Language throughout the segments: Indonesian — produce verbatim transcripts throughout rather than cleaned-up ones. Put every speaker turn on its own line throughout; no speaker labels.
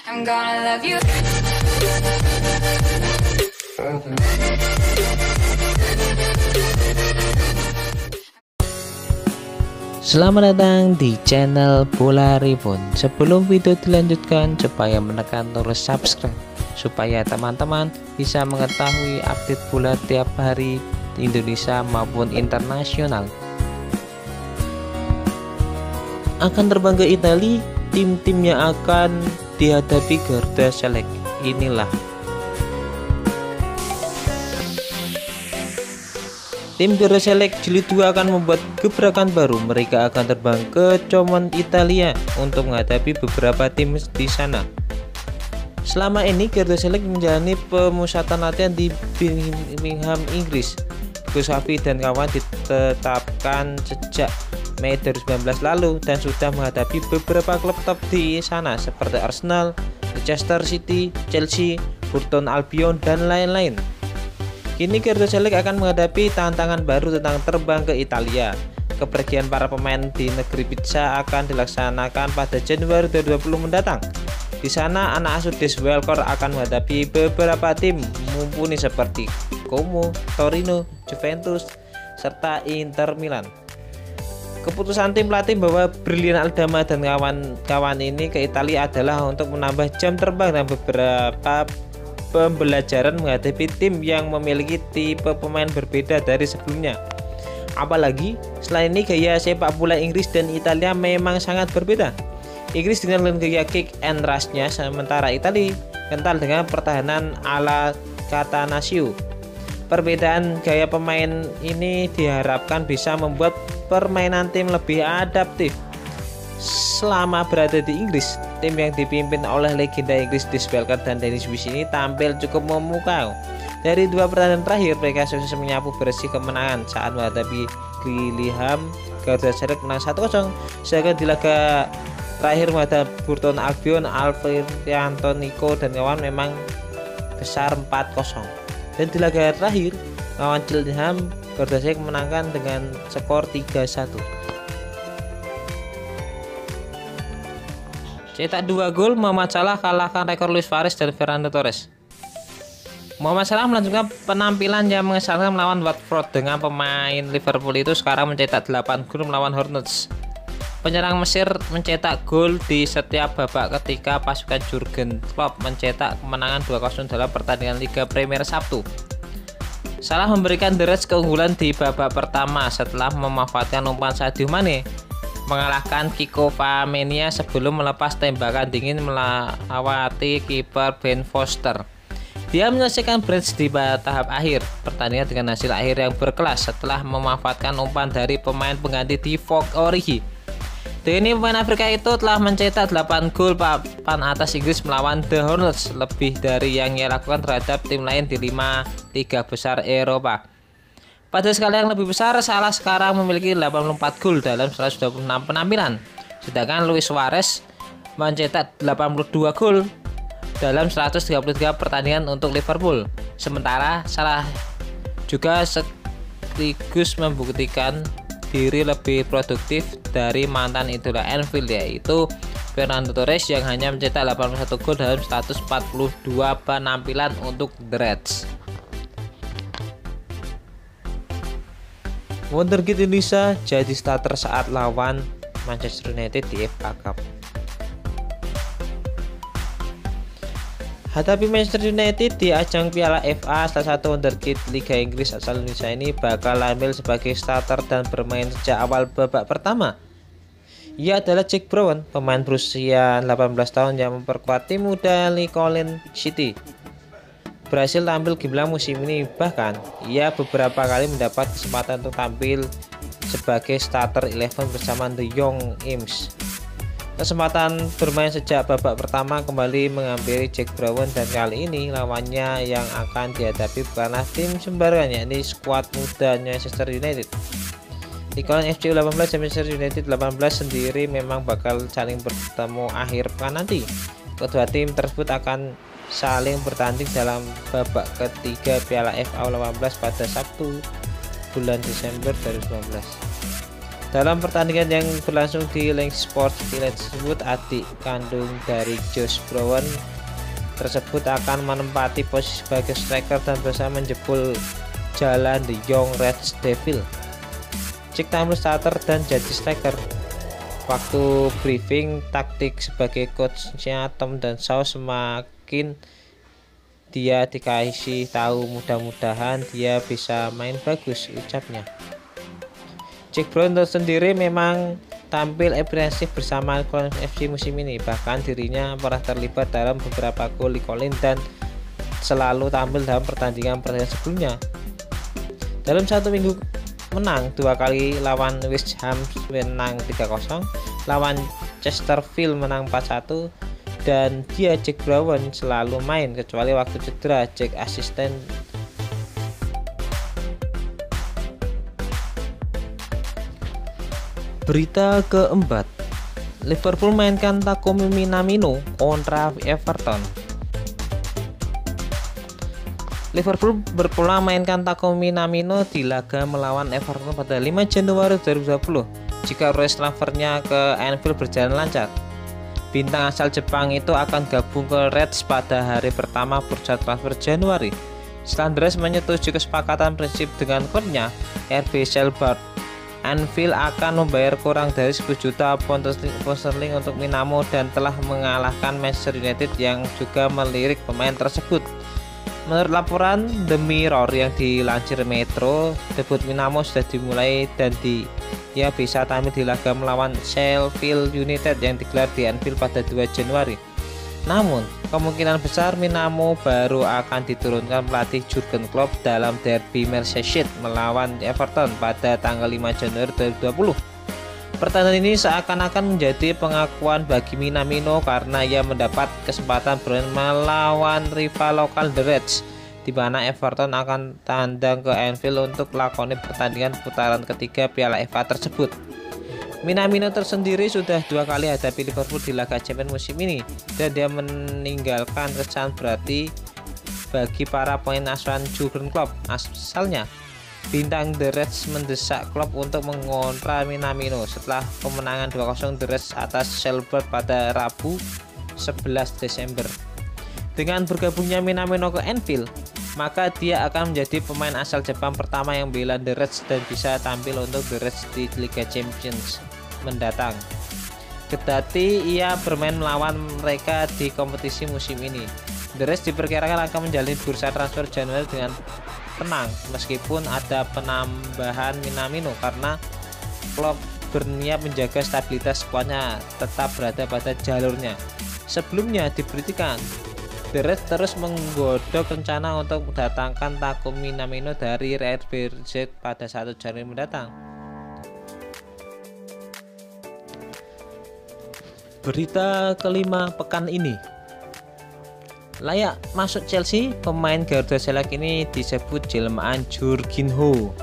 I'm gonna love you.
Selamat datang di channel Bola Ribon. Sebelum video dilanjutkan, supaya menekan tombol subscribe supaya teman-teman bisa mengetahui update bola tiap hari di Indonesia maupun internasional. Akan terbang ke Italia, tim-tim yang akan dihadapi Garuda Select. Inilah tim Garuda Select Jilid dua akan membuat gebrakan baru. Mereka akan terbang ke Como, Italia untuk menghadapi beberapa tim di sana. Selama ini Garuda Select menjalani pemusatan latihan di Birmingham, Inggris. Gusafi dan kawan ditetapkan sejak Mei dua ribu sembilan belas lalu dan sudah menghadapi beberapa klub top di sana seperti Arsenal, Manchester City, Chelsea, Burton Albion, dan lain-lain. Kini Garuda Select akan menghadapi tantangan baru tentang terbang ke Italia. Kepergian para pemain di negeri pizza akan dilaksanakan pada Januari dua ribu dua puluh mendatang. Di sana anak asuh Des Walker akan menghadapi beberapa tim mumpuni seperti Como, Torino, Juventus, serta Inter Milan. Keputusan tim pelatih bahwa Brilian Aldama dan kawan-kawan ini ke Italia adalah untuk menambah jam terbang dan beberapa pembelajaran menghadapi tim yang memiliki tipe pemain berbeda dari sebelumnya. Apalagi selain ini gaya sepak bola Inggris dan Italia memang sangat berbeda. Inggris dengan gaya kick and rush-nya, sementara Italia kental dengan pertahanan ala Catanaccio. Perbedaan gaya pemain ini diharapkan bisa membuat permainan tim lebih adaptif. Selama berada di Inggris, tim yang dipimpin oleh legenda Inggris Des Walker dan Dennis Wise ini tampil cukup memukau. Dari dua pertandingan terakhir, mereka sukses menyapu bersih kemenangan saat menghadapi Gillingham. Garuda Select menang satu kosong, sedangkan di laga terakhir menghadapi Burton Albion, Alfredo Nico dan kawan memang besar empat kosong. Dan di laga terakhir lawan Gillingham, Garuda Select menangkan dengan skor tiga satu. Cetak dua gol, Mohamed Salah kalahkan rekor Luis Suarez dan Fernando Torres. Mohamed Salah melanjutkan penampilan yang mengesankan melawan Watford. Dengan pemain Liverpool itu sekarang mencetak delapan gol melawan Hornets. Penyerang Mesir mencetak gol di setiap babak ketika pasukan Jurgen Klopp mencetak kemenangan dua kosong dalam pertandingan Liga Premier Sabtu. Salah memberikan The Reds keunggulan di babak pertama setelah memanfaatkan umpan Sadio Mane, mengalahkan Kiko Famenia sebelum melepas tembakan dingin melewati kiper Ben Foster. Dia menyelesaikan brace di tahap akhir pertandingan dengan hasil akhir yang berkelas setelah memanfaatkan umpan dari pemain pengganti Divock Origi. Dengan ini pemain Afrika itu telah mencetak delapan gol papan atas Inggris melawan The Hornets, lebih dari yang ia lakukan terhadap tim lain di lima liga besar Eropa. Pada skala yang lebih besar, Salah sekarang memiliki delapan puluh empat gol dalam seratus dua puluh enam penampilan, sedangkan Luis Suarez mencetak delapan puluh dua gol dalam seratus tiga puluh tiga pertandingan untuk Liverpool. Sementara Salah juga sekaligus membuktikan diri lebih produktif dari mantan idola Anfield, yaitu Fernando Torres yang hanya mencetak delapan puluh satu gol dalam seratus empat puluh dua penampilan untuk The Reds. Wonderkid Indonesia jadi starter saat lawan Manchester United di F A Cup. Hadapi Manchester United di ajang Piala F A, salah satu wonderkid Liga Inggris asal Indonesia ini bakal tampil sebagai starter dan bermain sejak awal babak pertama. Ia adalah Jack Brown, pemain berusia delapan belas tahun yang memperkuat tim muda Lincoln City. Berhasil tampil gemilang musim ini, bahkan ia beberapa kali mendapat kesempatan untuk tampil sebagai starter eleven bersama The Young Imps. Kesempatan bermain sejak babak pertama kembali menghampiri Jack Brown, dan kali ini lawannya yang akan dihadapi bukanlah tim sembarangan, yakni skuad muda Manchester United. Lincoln F C U delapan belas dan Manchester United delapan belas sendiri memang bakal saling bertemu akhir pekan nanti. Kedua tim tersebut akan saling bertanding dalam babak ketiga Piala F A U delapan belas pada Sabtu bulan Desember dua ribu sembilan belas. Dalam pertandingan yang berlangsung di Link Sports Village tersebut, adik kandung dari Josh Brown tersebut akan menempati posisi sebagai striker dan berusaha menjebol jalan The Young Red Devil. Cek tampil starter dan jadi striker. Waktu briefing taktik sebagai coachnya Tom dan Shaw, semakin dia dikasih tahu mudah-mudahan dia bisa main bagus, ucapnya. Jack Brown sendiri memang tampil impresif bersama Colin F C musim ini, bahkan dirinya pernah terlibat dalam beberapa gol di Colin dan selalu tampil dalam pertandingan-pertandingan sebelumnya. Dalam satu minggu menang dua kali, lawan West Ham menang tiga kosong, lawan Chesterfield menang empat satu, dan dia Jack Brown selalu main kecuali waktu cedera. Jack asisten Berita keempat, Liverpool mainkan Takumi Minamino kontra Everton. Liverpool berpeluang mainkan Takumi Minamino di laga melawan Everton pada lima Januari dua ribu dua puluh jika proses transfernya ke Anfield berjalan lancar. Bintang asal Jepang itu akan gabung ke Reds pada hari pertama bursa transfer Januari. Slandres menyetujui kesepakatan prinsip dengan klubnya, R B Salzburg. Anfield akan membayar kurang dari sepuluh juta pound sterling untuk Minamino dan telah mengalahkan Manchester United yang juga melirik pemain tersebut. Menurut laporan The Mirror yang dilansir Metro, debut Minamino sudah dimulai dan dia bisa tampil di laga melawan Sheffield United yang digelar di Anfield pada dua Januari. Namun, kemungkinan besar Minamino baru akan diturunkan pelatih Jurgen Klopp dalam derby Merseyside melawan Everton pada tanggal lima Januari dua ribu dua puluh. Pertandingan ini seakan-akan menjadi pengakuan bagi Minamino karena ia mendapat kesempatan bermain melawan rival lokal The Reds, di mana Everton akan tandang ke Anfield untuk lakoni pertandingan putaran ketiga Piala F A tersebut. Minamino tersendiri sudah dua kali hadapi Liverpool di laga Champions musim ini dan dia meninggalkan kesan berarti bagi para pemain asuhan Jurgen Klopp. Asalnya, bintang The Reds mendesak Klopp untuk mengontrak Minamino setelah kemenangan dua kosong The Reds atas Salzburg pada Rabu sebelas Desember. Dengan bergabungnya Minamino ke Anfield, maka dia akan menjadi pemain asal Jepang pertama yang membela The Reds dan bisa tampil untuk The Reds di Liga Champions mendatang. Kedati ia bermain melawan mereka di kompetisi musim ini, The Reds diperkirakan akan menjalani bursa transfer Januari dengan tenang meskipun ada penambahan Minamino karena Klopp berniat menjaga stabilitas skuadnya tetap berada pada jalurnya. Sebelumnya diberitakan The Reds terus menggodok rencana untuk mendatangkan Takumi Minamino dari R B Z pada satu Januari mendatang. Berita kelima pekan ini, layak masuk Chelsea, pemain Garuda Select ini disebut jelmaan Jorginho.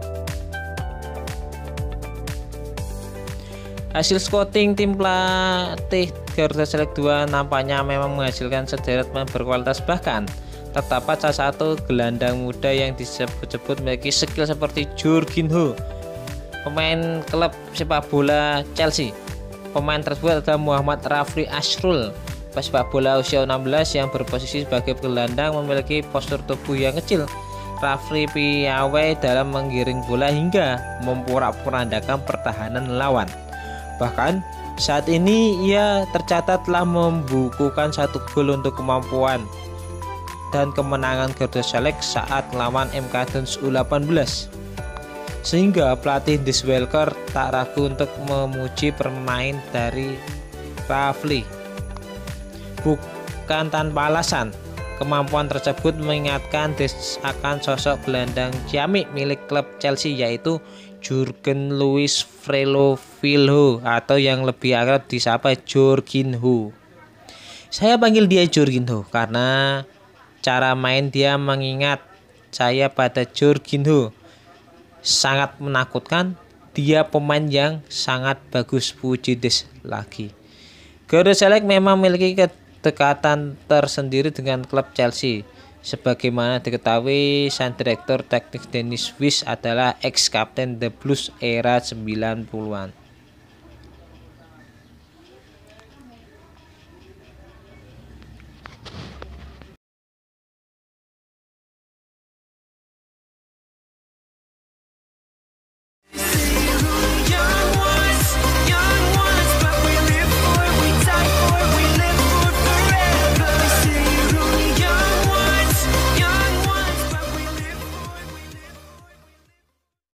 Hasil scouting tim pelatih Garuda Select dua nampaknya memang menghasilkan sederet pemain berkualitas, bahkan terdapat salah satu gelandang muda yang disebut-sebut memiliki skill seperti Jorginho, pemain klub sepak bola Chelsea. Pemain tersebut adalah Muhammad Rafli Ashrul, pesepak bola usia enam belas yang berposisi sebagai gelandang, memiliki postur tubuh yang kecil. Rafli piawai dalam menggiring bola hingga memporak-porandakan pertahanan lawan. Bahkan saat ini ia tercatat telah membukukan satu gol untuk kemampuan dan kemenangan Garuda Select saat melawan M K Dons U delapan belas. Sehingga pelatih Diswelker tak ragu untuk memuji permain dari Rafli. Bukan tanpa alasan, kemampuan tersebut mengingatkan Des akan sosok gelandang ciamik milik klub Chelsea, yaitu Jurgen Louis Frelovilho atau yang lebih akrab disapa Jorginho. Saya panggil dia Jorginho karena cara main dia mengingat saya pada Jorginho. Sangat menakutkan, dia pemain yang sangat bagus, puji Des lagi. Garuda Select memang memiliki kedekatan tersendiri dengan klub Chelsea. Sebagaimana diketahui, sang direktur teknik Dennis Wise adalah ex-kapten The Blues era sembilan puluhan.